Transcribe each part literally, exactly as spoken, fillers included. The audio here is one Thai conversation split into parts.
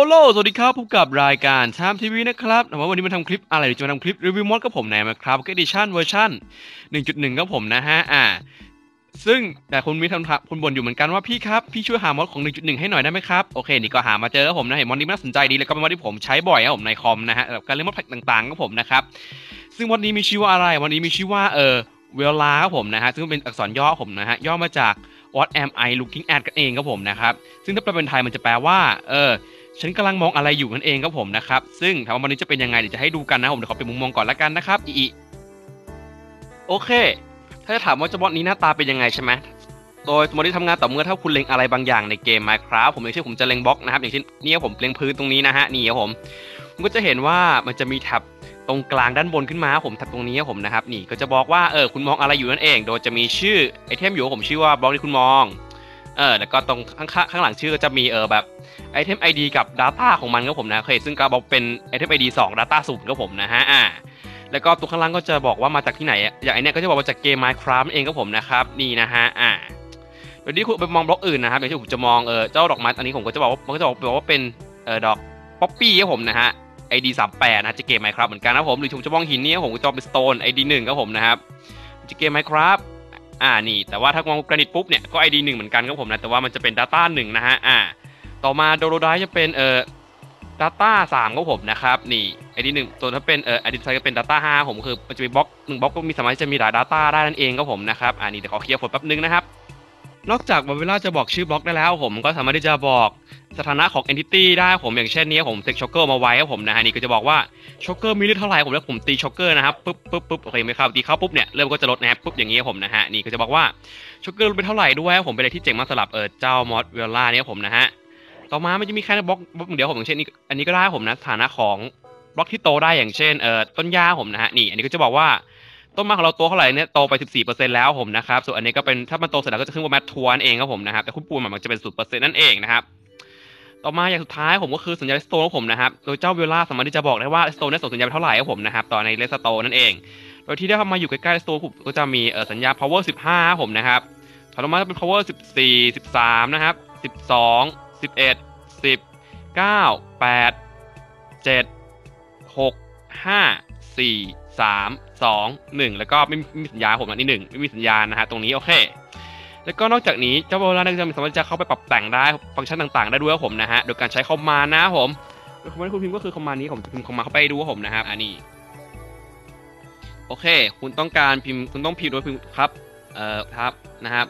โลสวัสดีครับพบกับรายการชามทีวีนะครับแต่ว่าวันนี้มาทำคลิปอะไรหรือจะมาทำคลิปรีวิวมอดกับผมในนะครับก็ดิชั่นเวอร์ชันหนึ่งจุดหนึ่งครับผมนะฮะอ่าซึ่งแต่คุณมีคำถามคุณบ่นอยู่เหมือนกันว่าพี่ครับพี่ช่วยหามอดของหนึ่งจุดหนึ่งให้หน่อยได้ไหมครับโอเคนี่ก็หามาเจอครับผมนะเห็นมอดนี้น่าสนใจดีแล้วก็เป็นมอดที่ผมใช้บ่อยครับผมในคอมนะฮะแบบการเล่นมอดแพ็กต่างๆครับผมนะครับซึ่งมอดนี้มีชื่อว่าอะไรมอดนี้มีชื่อว่าเออเวลาครับผมนะฮะซึ่งเป็นอักษรย่อผมนะฮะย่อมาจาก What am I looking at กันเองครับผมนะครับซึ่งถ้าแปลเป็นไทยมันจะแปลว่าเออฉันกำลังมองอะไรอยู่นั่นเองครับผมนะครับซึ่งถามว่าวันนี้จะเป็นยังไงเดี๋ยวจะให้ดูกันนะผมเดี๋ยวขอเป็นมุมมองก่อนละกันนะครับอีโอเคถ้าจะถามว่าจมอดนี้หน้าตาเป็นยังไงใช่ไหมโดยมอดที่ทำงานต่อเมื่อถ้าคุณเล็งอะไรบางอย่างในเกม Minecraft ผมอย่างเช่นผมจะเล็งบล็อกนะครับอย่างเช่นนี่ผมเล็งพื้นตรงนี้นะฮะนี่ครับผมคุณก็จะเห็นว่ามันจะมีแท็บตรงกลางด้านบนขึ้นมาผมแท็บตรงนี้ผมนะครับนี่ก็จะบอกว่าเออคุณมองอะไรอยู่นั่นเองโดยจะมีชื่อไอเทมอยู่ผมชื่อว่าบล็อกที่คุณมองเออแล้วก็ตรงข้างข้างหลังชื่อก็จะมีเออแบบไอเทม ไอ ดี กับ Data ของมันครับผมนะโอเคซึ่งก็บอกเป็นไอเทม ไอ ดี สอง Data ศูนย์ครับผมนะฮะอ่าแล้วก็ตัวข้างล่างก็จะบอกว่ามาจากที่ไหนอย่างไอเนี้ยก็จะบอกว่าจากเกม Minecraft เองครับผมนะครับนี่นะฮะอ่าเดี๋ยวนี้คุณไปมองบล็อกอื่นนะครับอย่างเช่นผมจะมองเออเจ้าดอกไม้อันนี้ผมก็จะบอกว่ามันก็จะบอกว่าเป็นเออดอกป๊อปปี้ครับผมนะฮะ ไอ ดี สามสิบแปดนะจะเกม Minecraft เหมือนกันนะผมหรือผมจะมองหินนี้ผมก็จะเป็น Stone ไอ ดี หนึ่งครับผมนะครับจะเกม Minecraft อ่านี่แต่ว่าถ้ามองกรานิตปุ๊บเนี่ยก็ ไอ ดี หนึ่งเหมือนกันครับผมนะแต่ว่ามันจะเป็น Data หนึ่งนะฮะอ่าต่อมาโดโลไดจะเป็นเอ่อ Data สามครับผมนะครับนี่ ไอ ดี หนึ่งตัวถ้าเป็นเอ่อ ไอ ดี ไซก็เป็น Data ห้าผมคือมันจะมีบล็อกหนึ่งบล็อกก็มีสามารถจะมีหลาย Data ได้นั่นเองครับผมนะครับอ่านี่เดี๋ยวขอเคลียร์ผลแป๊บนึงนะครับนอกจากเวลาจะบอกชื่อบล็อกได้แล้วผมก็สามารถที่จะบอกสถานะของ entity ได้ผมอย่างเช่นนี้ผมเซ็กช็อกเกอร์มาไว้ครับผมนะฮะนี่ก็จะบอกว่าช็อกเกอร์มีเลือดเท่าไหร่ผมแล้วผมตีช็อกเกอร์นะครับปุ๊บปุ๊บปุ๊บโอเคไหมครับตีเข้าปุ๊บเนี่ยเริ่มก็จะลดนะครับปุ๊บอย่างนี้ผมนะฮะนี่ก็จะบอกว่าช็อกเกอร์ลดไปเท่าไหร่ด้วยผมเป็นอะไรที่เจ๋งมากสำหรับเออเจ้ามอสเวลล่าเนี่ยผมนะฮะต่อมามันจะมีแค่บล็อกบล็อกเดียวผมอย่างเช่นนี้อันนี้ก็ได้ผมนะฐานะของบล็อกที่โตได้อย่างเช่นเอ่อต้นหญ้าผมนะฮะนี่อันนี้ก็จะบอกว่าต้นไม้ของเราโตเท่าไหร่เนี่ยโตไป สิบสี่เปอร์เซ็นต์ แล้วผมนะครับส่วนอันนี้ก็เป็นถ้ามันโตเสร็จแล้วก็จะขึ้นว่าแมททัวร์เองครับผมนะครับแต่คุณปูนมันจะเป็น ศูนย์เปอร์เซ็นต์ นั่นเองนะครับต่อมาอย่างสุดท้ายผมก็คือสัญญาณสโตนของผมนะครับโดยเจ้าเวลาสามารถที่จะบอกได้ว่าสโตนเนี่ยส่งสัญญาณเท่าไหร่ครับผมนะครับต่อในเลสโตนนั่นเองโดยที่ได้เข้ามาอยู่ใกล้ๆสโตนก็จะมีสัญญาณ power สิบห้าผมนะครับถัดมาจะเป็น power สิบสี่ สิบสามนะครับสิบสอง สิบเอ็ด สิบ เก้า แปด เจ็ด หก ห้า สี่ สาม สอง หนึ่งแล้วก็ไม่มีสัญญาผมอันที่หนึ่งไม่มีสัญญาณนะฮะตรงนี้โอเคแล้วก็นอกจากนี้เจ้าโบราณจะสามารถจะเข้าไปปรับแต่งได้ฟังก์ชันต่างๆได้ด้วยผมนะฮะโดยการใช้คอมมานด์นะผมโดยคอมมานด์ที่คุณพิมพ์ก็คือคอมมานด์นี้ผมจะพิมพ์คอมมานด์เข้าไปดูผมนะครับอันนี้โอเคคุณต้องการพิมพ์คุณต้องพิมพ์โดยพิมพ์ครับเอ่อครับนะครับ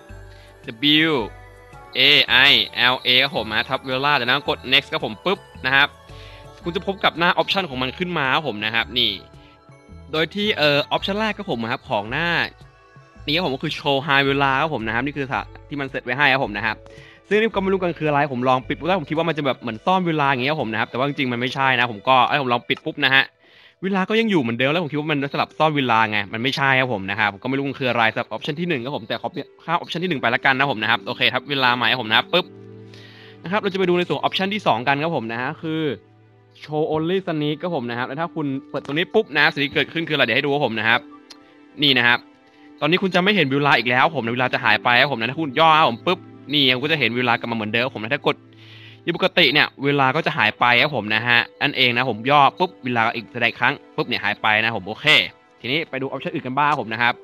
W A I L A ครับผมนะทับเวลาจากนั้นกด next ครับผมปุ๊บนะครับคุณจะพบกับหน้าออปชันของมันขึ้นมาครับผมนะครับนี่โดยที่เอ่อออปชันแรกครับผมนะครับของหน้านี้ครับผมก็คือโชว์ไฮเวลาครับผมนะครับนี่คือที่มันเซตไว้ให้ครับผมนะครับซึ่งนี่ก็ไม่รู้กันคืออะไรผมลองปิดปุ๊บแล้วผมคิดว่ามันจะแบบเหมือนซ่อนเวลาอย่างเงี้ยครับผมนะครับแต่ว่าจริงๆมันไม่ใช่นะผมก็ไอ้ผมลองปิดปุ๊บนะฮะเวลาก็ยังอยู่เหมือนเดิมแล้วผมคิดว่ามันสลับซ่อนเวลาไงมันไม่ใช่ครับผมนะครับผมก็ไม่รู้มันคืออะไรสำหรับออปชันที่หนึ่งครับผมแต่ขอข้ามออปชันที่หนึ่งไปละกันนะผมนะครับโอเคครับเวลาใหม่ครับผมนะครับปุ๊บนะครับเราจะไปดูในส่วนออปชันที่สองกันครับผมนะฮะคือ show only sneak ครับผมนะครับแล้วถ้าคุณเปิดตรงนี้ปุ๊บนะสิ่งที่เกิดขึ้นคืออะไรเดี๋ยวให้ดูครับผมนะครับนี่นะครับตอนนี้คุณจะไม่เห็นเวลาอีกแล้วผมเวลาจะหายไปครับผมนะถ้าคุณย่อครับผมปุ๊บนี่คุณก็จะเห็นเวลากลับมาเหมือนเดิมผมนะถ้ากดปกติเนี่ยเวลาก็จะหายไปครับผมนะฮะอันเองนะผมย่อปุ๊บเวลาอีกแสดงครั้งปุ๊บเนี่ยหายไปนะผมโอเคทีนี้ไปดูออปชันอื่นกันบ้างผมนะครับ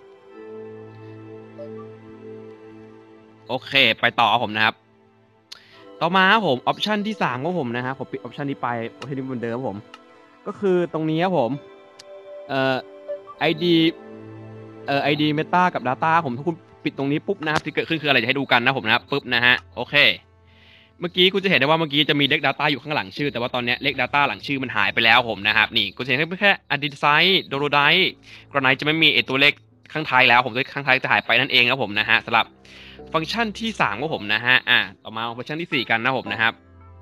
โอเคไปต่อผมนะครับต่อมาครับผมออปชันที่สามของผมนะฮะผมปิดออปชันนี้ไปออปชันนี้เหมือนเดิมผมก็คือตรงนี้ครับผมเอ่อ ไอ ดี เอ่อ ไอ ดี Meta กับ Data ผมถ้าคุณปิดตรงนี้ปุ๊บนะครับที่เกิดขึ้นคืออะไรจะให้ดูกันนะผมนะครับปุ๊บนะฮะโอเคเมื่อกี้คุณจะเห็นได้ว่าเมื่อกี้จะมีเลข Data อยู่ข้างหลังชื่อแต่ว่าตอนนี้เลข Data หลังชื่อมันหายไปแล้วผมนะครับนี่คุณจะเห็นแค่ Andesite Dolodite Granite จะไม่มีไอตัวเลขข้างท้ายแล้วผมตัวข้างท้ายจะหายไปนั่นเองครับผมนะฮะสำหรับฟังก์ชันที่สามของผมนะฮะอ่ะต่อมาฟังก์ชันที่สี่กันนะผมนะครับ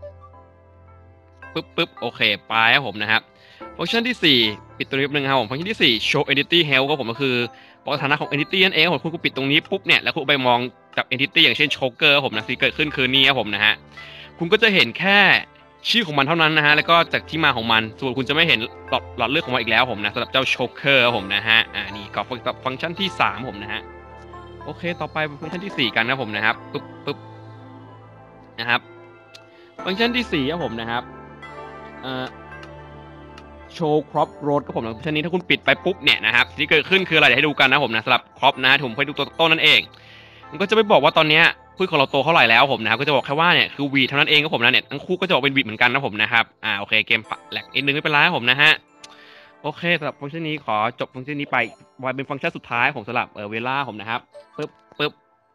ปึ๊บปึ๊บโอเคไปครับผมนะครับฟังก์ชันที่สี่ปิดตัวนี้นิดนึงครับผมฟังก์ชันที่สี่ show entity health ก็ผมก็คือบอกสถานะของ entity นั่นเองผมคุณปิดตรงนี้ปุ๊บเนี่ยแล้วคุณไปมองจาก entity อย่างเช่น choker ผมนะที่เกิดขึ้นคือนี่ครับผมนะฮะคุณก็จะเห็นแค่ชื่อของมันเท่านั้นนะฮะแล้วก็จากที่มาของมันส่วนคุณจะไม่เห็นหลอดหลอดเลือดของมันอีกแล้วผมนะสำหรับเจ้า choker ผมนะฮะอ่านี่ก็ฟังก์ชันที่สามผมนะฮะโอเคต่อไปฟังก์ชันที่สี่กันนะผมนะครับปึ๊บปึ๊บนะครับฟังก์ชันที่สี่ครับผมนะครับเอ่อโชว์ครอปโรดครับผมนะฟังก์ชันนี้ถ้าคุณปิดไปปุ๊บเนี่ยนะครับสิ่งที่เกิดขึ้นคืออะไรเดี๋ยวให้ดูกันนะผมนะสำหรับครอปนะผมไปดูตัวต้นนั่นเองมันก็จะไม่บอกว่าตอนเนี้ยพืชของเราโตเท่าไหร่แล้วผมนะครับก็จะบอกแค่ว่าเนี่ยคือวีเท่านั้นเองครับผมนะเนี่ยทั้งคู่ก็จะบอกเป็นวีเหมือนกันนะผมนะครับอ่าโอเคเกมแหลกนิดนึงไม่เป็นไรครับผมนะฮะโอเคสำหรับฟังก์ชันนี้ขอจบฟังก์ชันนี้ไปไว้เป็นฟังก์ชันสุดท้ายผมสำหรับเออเวลาผมนะครับปึ๊บปึ๊บ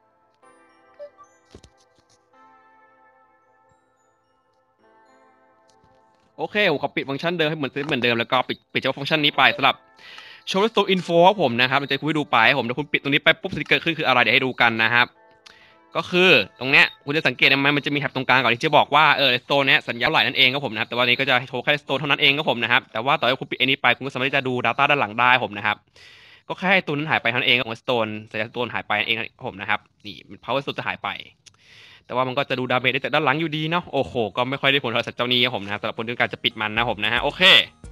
โอเคผมขอปิดฟังก์ชันเดิมให้เหมือนเหมือนเดิมแล้วก็ปิดปิดเจ้าฟังก์ชันนี้ไปสำหรับ show store info ครับผมนะครับมันจะคุยดูไปผมเดี๋ยวคุณปิดตรงนี้ไปปุ๊บสิ่งที่เกิดขึ้นคืออะไรเดี๋ยวให้ดูกันนะครับก็คือตรงเนี้ยคุณจะสังเกตไหมมันจะมีแท็บตรงกลางก่อนที่จะบอกว่าเออสโตร์เนี้ยสัญญาเท่าไหร่นั่นเองครับผมนะครับแต่ว่านี้ก็จะโชว์แค่สโตร์เท่านั้นเองครับผมนะครับแต่ว่าต่อให้คุณปิดอันนี้ไปคุณก็สามารถที่จะดู data ด้านหลังได้ผมนะครับก็แค่ตัวนั้นหายไปเท่านั้นเองของสโตนสัญญาสโตนหายไปนั่นเองครับผมนะครับนี่ power source จะหายไป แต่ว่ามันก็จะดูดาเมจได้จากด้านหลังอยู่ดีเนาะโอ้โหก็ไม่ค่อยได้ผลเท่ากับเจ้านี้ครับผมนะครับสำหรับคนที่ต้องการจะปิดมันนะผมนะฮะโอเค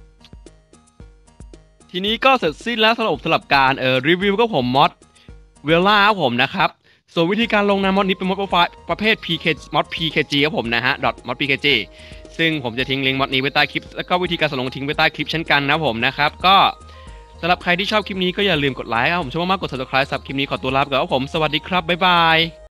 ทีนี้ก็เสร็จสิ้นแล้วสำหรับสำหรับการเอ่อรีวิวก็ผมมอดเวล่าครับผมนะครับส่วนวิธีการลงนะมอดนี้เป็นมอดประเภท พี เค มอด พี เค จี ครับผมนะฮะ .mod พี เค จี ซึ่งผมจะทิ้งลิงก์มอดนี้ไว้ใต้คลิปแล้วก็วิธีการสลงทิ้งไว้ใต้คลิปเช่นกันนะผมนะครับก็สำหรับใครที่ชอบคลิปนี้ก็อย่าลืมกดไลค์ครับผมชอบมากๆกด ซับสไครบ์ สำหรับคลิปนี้ขอตัวลาไปก่อนครับผมสวัสดีครับบ๊ายบาย